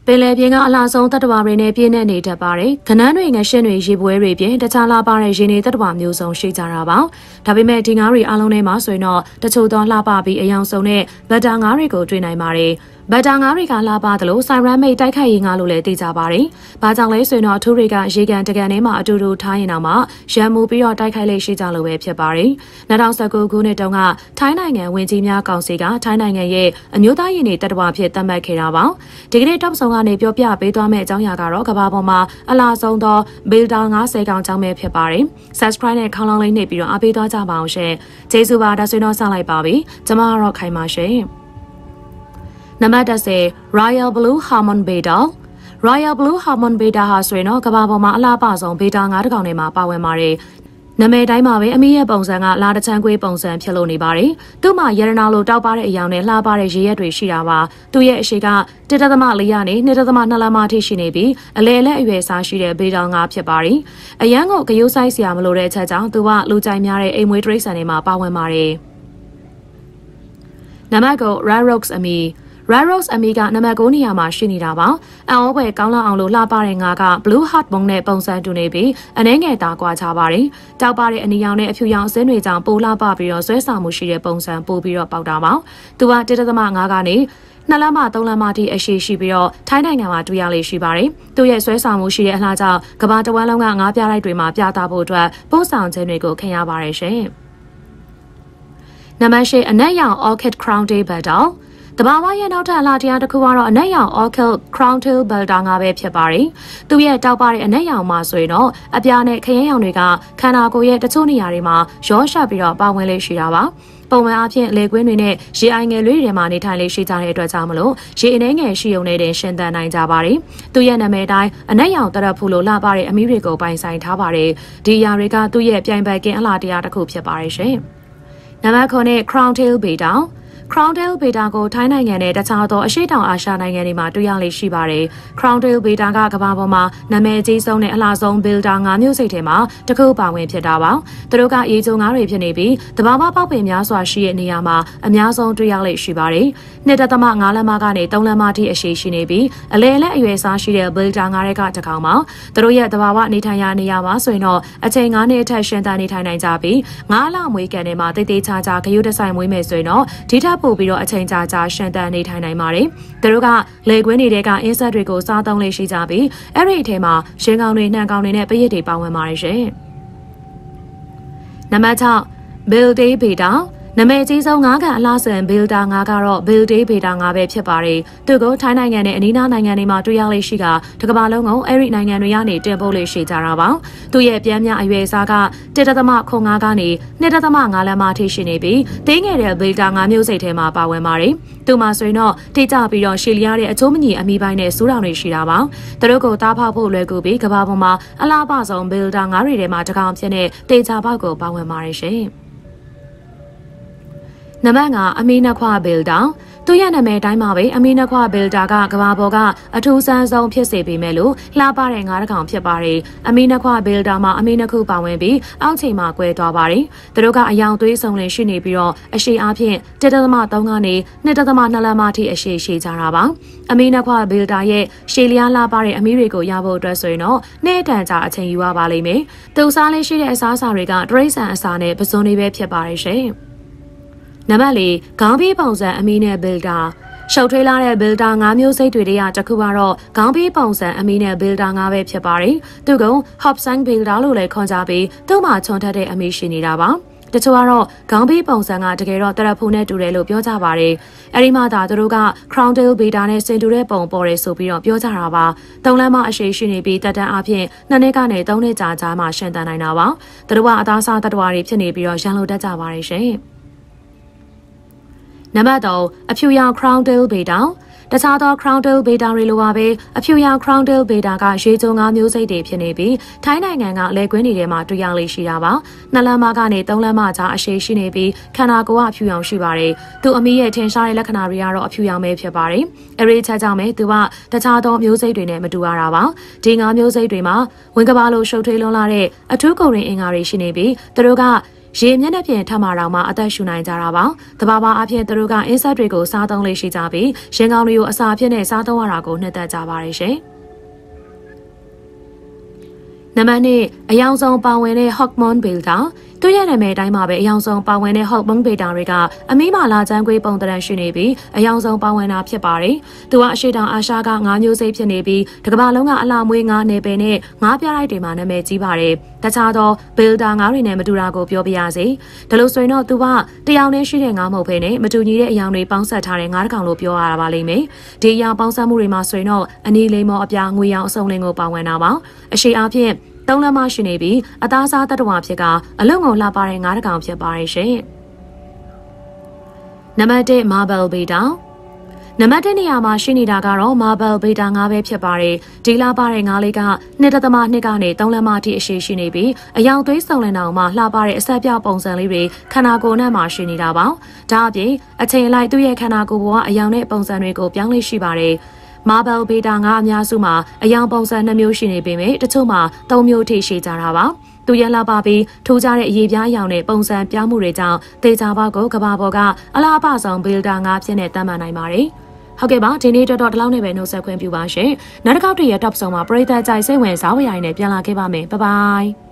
ပင်လယ်ပြင်ကအလားဆုံးတတ္တဝါတွေနဲ့ပြည့်နေနေတတ်ပါတယ်။ခနန်းတွေငရှင်းတွေရေပွဲတွေပြင်တခြားလာပါတဲ့ရေနေတတ္တဝါမျိုးစုံရှိကြတာပါ။ဒါပေမဲ့ဒီငါးတွေအားလုံးထဲမှာဆိုရင်တော့တချို့သောလှပပြီးအယောင်ဆုံးတဲ့ဘတ်တာငါးတွေကိုတွေ့နိုင်ပါတယ်။ဘတ်တာငါးတွေကလှပသလိုဆိုင်ရမ်မိတ်တိုက်ခိုက်ရေးငါးလို့လည်းသိကြပါတယ်။ဘာကြောင့်လဲဆိုရင်တော့အထူးတွေကရေကန်တကန်ထဲမှာအတူတူထားရင်တော့မှရံမှုပြီးတော့တိုက်ခိုက်လေးရှိကြလို့ပဲဖြစ်ပါတယ်။2019ခုနှစ်တုန်းကထိုင်းနိုင်ငံဝင်ကြီးများကောင်စီကထိုင်းနိုင်ငံရဲ့အမျိုးသားရင်းနှီးတတ္တဝါဖြစ်သတ်မှတ်ခဲ့တာပါ။ဒီကနေ့တောက်ဆောင်ကနေပြောပြပေးသွားမယ့်အကြောင်းအရာကတော့ကမ္ဘာပေါ်မှာအလားဆုံးသောဘီလ်တာ90ကောင်ကြောင်းပဲဖြစ်ပါတယ်။ Subscribe နဲ့ခေါင်းလောင်းလေးနှိပ်ပြီးတော့အားပေးသွားကြပါအောင်ရှင်။ကျေးဇူးပါဒါဆိုရင်တော့စလိုက်ပါပြီ။ကျွန်မကတော့ခိုင်ပါရှင်။နံပါတ်10 Royal Blue Harmon Beta Royal Blue Harmon Beta ဟာဆိုရင်တော့ကမ္ဘာပေါ်မှာအလားပါဆုံးဘီတာ9ကောင်ထဲမှာပါဝင်ပါတယ်။နာမည်တိုင်းမှာပဲအမီးရဲ့ပုံစံကလာတချမ်းကွေးပုံစံဖြစ်လို့နေပါတယ်။သူ့မှာရတနာလိုတောက်ပါတဲ့အယောင်နဲ့လှပတဲ့ရေရက်တွေရှိတာပါ။သူ့ရဲ့အရှိက1.4ကနေ2.2လမ်းမထိရှိနေပြီးအလဲလက်အရွယ်စားရှိတဲ့ဘေးတောင်ငါဖြစ်ပါတယ်။အရန်ကိုဂယိုးဆိုင်စရာမလိုတဲ့အချက်ကြောင့်သူကလူကြိုက်များတဲ့အိမ်မွေးတရိတ်ဆန်တွေမှာပါဝင်ပါတယ်။နံပါတ်9 Red Rocks အမီးRed Rose အမီကနံပါတ်9နေရာမှာရှိနေတာပါ။အံဩပွဲကောင်းလောက်အောင်လို့လှပတဲ့ငါက Blue Heart ဘုံနဲ့ပုံစံတူနေပြီးအနှဲငယ်တာကွာခြားပါတယ်။တောက်ပတဲ့အနီရောင်နဲ့အဖြူရောင်အစင်းတွေကြောင့်ပိုလှပပြီးတော့ဆွဲဆောင်မှုရှိတဲ့ပုံစံပို့ပြီးတော့ပေါက်တာပါ။သူက1.5ကနေ2လမ်းမှ3လမ်းမှထိအရှိရှိပြီးတော့ထိုင်းနိုင်ငံမှာတွေ့ရလေရှိပါတယ်။သူရဲ့ဆွဲဆောင်မှုရှိတဲ့အလားကြောင့်ကမ္ဘာတဝန်းလုံးကငါးပြားတိုက်တွေမှာပြသဖို့အတွက်ပို့ဆောင်ခြင်းတွေကိုခင်ရပါတယ်ရှင်။နံပါတ်10အနက်ရောင် Orchid Crown Tail Beetleတဘာဝရဲ့နောက်ထပ်အလားတရားတစ်ခုကတော့အနက်ရောင် Orchid Crown Tail Beetle ငါပဲဖြစ်ပါတယ်။သူရဲ့တောက်ပတဲ့အနက်ရောင်မှာဆိုရင်တော့အပြာနဲ့ခရဲရောင်တွေကခန္ဓာကိုယ်ရဲ့တချို့နေရာတွေမှာရောရှက်ပြီးတော့ပါဝင်လေးရှိတာပါ။ပုံမှန်အားဖြင့်လေကွင်းတွေနဲ့ရေအိုင်ငယ်လေးတွေမှာနေထိုင်လေးရှိကြတဲ့အတွက်ကြောင့်မလို့ရေအနှဲငယ်ရှိုံနေတဲ့ရှင်သန်နိုင်ကြပါတယ်။သူရဲ့နာမည်တိုင်းအနက်ရောင်တရက်ဖူလို့လှပတဲ့အမီးတွေကိုပိုင်ဆိုင်ထားပါတယ်။ဒီအရာတွေကသူ့ရဲ့ပြိုင်ဘက်ကင်းအလားတရားတစ်ခုဖြစ်ပါတယ်ရှင်။နံပါတ်9 Crown Tail Beetle Crown Tail Beta ကိုထိုင်းနိုင်ငံနဲ့တခြားသောအရှေ့တောင်အာရှနိုင်ငံတွေမှာတွေ့ရလေရှိပါတယ်။ Crown Tail Beta ကကမ္ဘာပေါ်မှာနာမည်ကြီးဆုံးနဲ့အလားဆုံး Builder 9မျိုးစိတ်ထဲမှာတစ်ခုပါဝင်ဖြစ်တာပါ။သူတို့ကရေချိုငါးတွေဖြစ်နေပြီးတဘာဝပေါက်ပင်များစွာရှိတဲ့နေရာမှာအများဆုံးတွေ့ရလေရှိပါတယ်။2.5လမ်းမကနေ3လမ်းမထိအရှိရှိနေပြီးအလဲလက်အရွယ်စားရှိတဲ့ Builder 9တွေကတစ်ကောင်ပါ။သူတို့ရဲ့တဘာဝနေထိုင်ရာနေရာမှာဆိုရင်တော့အချိန်9နှစ်အထက်ရှင်သန်နေထိုင်နိုင်ကြပြီး9လမွေးကန်ထဲမှာတိတ်တိတ်ချာချာဂယုတဆိုင်မွေးမယ်ဆိုရင်တော့ဒီထက်ပိုပြီးတော့အချိန်ကြာကြာရှင်သန်နေထိုင်နိုင်ပါတယ်။သူတို့ကလေကွင်းတွေထဲကအင်းဆက်တွေကိုစားသုံးလေးရှိကြပြီးအဲ့ဒီအထဲမှာရှင်းကောင်တွေနှံကောင်တွေနဲ့ပရစ်တွေပါဝင်ပါတယ်ရှင်။နံပါတ်6 Build-Day Betaနာမည်ကြီးဆုံးငါးကန်အလားဆန်ဘီလ်တာငါကတော့ဘီလ်ဒေးဘေတာငါပဲဖြစ်ပါတယ်။သူကိုထိုင်းနိုင်ငံနဲ့အနီးနားနိုင်ငံတွေမှာတွေ့ရလေးရှိကတကမ္ဘာလုံးကိုအဲ့ဒီနိုင်ငံတွေကနေတင်ပို့လေးရှိကြတာပါ။သူရဲ့ပြမ်းများအရွယ်အစားက1.5ကနေ2.5လမ်းမထိရှိနေပြီးသေးငယ်တဲ့ဘီလ်တာငါမျိုးစိတ်ထဲမှာပါဝင်ပါတယ်။သူမှဆိုရင်တော့တိကျပြီးတော့ရှည်လျားတဲ့အချိုးမညီအမီပိုင်းနဲ့စူးတောင်တွေရှိတာပါ။သူတို့ကိုတားဖောက်ဖို့လွယ်ကူပြီးကမ္ဘာပေါ်မှာအလားပါဆုံးဘီလ်တာငါတွေထဲမှာတစ်ကောင်ဖြစ်တဲ့တေချာပေါက်ကိုပါဝင်ပါတယ်ရှင်။နံပါတ်9အမီနခွဘီလ်တာသူရဲ့နာမည်တိုင်းမှာပဲအမီနခွဘီလ်တာကကမ္ဘာပေါ်ကအထူးဆန်းဆုံးဖြစ်စေပေမဲ့လို့လှပတဲ့ငါးကောင်ဖြစ်ပါတယ်အမီနခွဘီလ်တာမှာအမီနခုပါဝင်ပြီးအောက်ချိန်မှာကွဲသွားပါတယ်သူတို့ကအယောင်သွေးစုံလင်ရှိနေပြီးတော့အရှိအားဖြင့်1.3ကနေ2.2လမ်းမထိအရှိရှိကြတာပါအမီနခွဘီလ်တာရဲ့ရှည်လျားလှပတဲ့အမီတွေကိုရဖို့အတွက်ဆိုရင်တော့နေ့တန်ကြာအချိန်ယူရပါလိမ့်မယ်သူစားလေးရှိတဲ့အစားအစာတွေကတရိတ်ဆန်အစာနဲ့ပစွန်တွေပဲဖြစ်ပါတယ်ရှင်နံပါတ်4ခေါင်းပြီးပုံစံအမီနဲ့ဘီလ်တာရှုပ်ထွေးလာတဲ့ဘီလ်တာ9မျိုးစိတ်တွေတည်းကတစ်ခုကတော့ခေါင်းပြီးပုံစံအမီနဲ့ဘီလ်တာ9ပဲဖြစ်ပါတယ်သူက Hobson Builder လို့လည်းခေါ်ကြပြီးသူ့မှာခြုံထက်တဲ့အမီရှိနေတာပါတချို့ကတော့ခေါင်းပြီးပုံစံကတကယ်တော့တရက်ဖူနဲ့တူတယ်လို့ပြောကြပါတယ်။အဲဒီမှသာသူတို့က Crown Tail Beta နဲ့ဆင်တူတဲ့ပုံပေါ်တယ်ဆိုပြီးတော့ပြောကြတာပါ။3လမ်းမအရှိရှိနေပြီးတက်တန်းအဖြစ်2နှစ်ကနေ3နှစ်ကြာကြာမှရှင်သန်နိုင်တာပါ။သူတို့ကအသားစားတတ္တဝါတွေဖြစ်နေပြီးတော့ရန်လိုတတ်ကြပါတယ်ရှင်။နံပါတ်3အဖြူရောင် Crown Tail Betaတခြားသော Crown Tail Beta တွေလိုပါပဲအဖြူရောင် Crown Tail Beta ကရေချိုငါးမျိုးစိတ်တွေဖြစ်နေပြီးထိုင်းနိုင်ငံကလေကွင်းတွေထဲမှာတွေ့ရလေးရှိတာပါ2လမ်းမကနေ3လမ်းမကြားအရှိရှိနေပြီးခန္ဓာကိုယ်ကအဖြူရောင်ရှိပါတယ်သူအမီရဲ့ထင်ရှားတဲ့လက္ခဏာတွေကတော့အဖြူရောင်ပဲဖြစ်ပါတယ်အဲဒီချက်ကြောင့်ပဲသူကတခြားသောမျိုးစိတ်တွေနဲ့မတူရတာပါဒီငါးမျိုးစိတ်တွေမှာဝင်ကဘာလိုရှုပ်ထွေးလွန်းလာတဲ့အထူးကိုယ်ရင်အင်္ဂါတွေရှိနေပြီးသူတို့ကရေမျက်နှာပြင်ထပ်မှာတော့မှအသက်ရှူနိုင်ကြတာပါတဘာဘာအဖြစ်သူတို့ကအင်းဆက်တွေကိုစားသုံးလေးရှိကြပြီးရင်ကောင်းတွေကိုအစာအဖြစ်နဲ့စားသုံးရတာကိုနှစ်သက်ကြပါတယ်ရှင်နံပါတ်2အယောင်ဆုံးပါဝင်တဲ့ hormone beta သူရဲ့နာမည်တိုင်းမှာပဲအယောင်ဆုံးပါဝင်တဲ့ hormone beta တွေကအမီးမာလာချမ်းခွေးပုံတရံရှိနေပြီးအယောင်ဆုံးပါဝင်တာဖြစ်ပါတယ်။သူကအရှိတောင်အာရှကငါးမျိုးစိတ်ဖြစ်နေပြီးတစ်ကမ္ဘာလုံးကအလားမွေးငါးနယ်ပယ်နဲ့ငါးပြားလိုက်တွေမှာနာမည်ကြီးပါတယ်။တခြားသော beta ငါးတွေနဲ့မတူတာကိုပြောပြရစေ။ဒါလို့ဆိုရင်တော့သူကတယောက်နဲ့ရှိတဲ့ငါးမဟုတ်ဘဲနဲ့မတူညီတဲ့အယောင်တွေပေါင်းစပ်ထားတဲ့ငါးတစ်ကောင်လို့ပြောရတာပါလိမ့်မယ်။ဒီအယောင်ပေါင်းစပ်မှုတွေမှာဆိုရင်တော့အနီလိမ္မော်အပြာငွေရောင်အစုံလင်ကိုပါဝင်တာပါ။အရှိအားဖြင့်သုံးလမရှိနေပြီးအသားစားတတ္တဝါဖြစ်ကအလုံငုံလှပတဲ့ငါးတကောင်ဖြစ်ပါရဲ့ရှင်။နံပါတ်1 Marble Beta နံပါတ်1နေရာမှာရှိနေတာကတော့ Marble Beta ငါးပဲဖြစ်ပါတယ်။ဒီလှပတဲ့ငါးလေးက2.2ကနေ3လက်မအထိအရှိရှိနေပြီးအယောင်သွေးစုံလင်အောင်မှလှပတဲ့အဆက်ပြောက်ပုံစံလေးတွေခန္ဓာကိုယ်နဲ့မှရှိနေတာပါ။ဒါအပြင်အချိန်လိုက်သူ့ရဲ့ခန္ဓာကိုယ်ပေါ်ကအယောင်နဲ့ပုံစံတွေကိုပြောင်းလဲရှိပါတယ်။ Marble Beta ငါအများစုမှာအယောင်ပုံစံ2မျိုးရှိနေပေမဲ့တချို့မှာ3မျိုးထိရှိကြတာပါသူရလာပါပြီးထိုးကြတဲ့အရေးပြားရောင်နဲ့ပုံစံပြောင်းမှုတွေကြောင့်တေချာဘောက်ကိုကဘာပေါ်ကအလားအပဆောင် Beta ငါဖြစ်နေတတ်မှတ်နိုင်ပါတယ်ဟုတ်ကဲ့ပါဒီနေ့တော့ဒီလောက်နဲ့ပဲနှုတ်ဆက်ခွင့်ပြုပါရှင်နောက်တစ်ခေါက်တည်းရဲ့ top ဆုံးမှာပရိသတ်ကြိုက်စိတ်ဝင်စားဝယ်ရိုင်းနဲ့ပြန်လာခဲ့ပါမယ်ဘိုင်ဘိုင်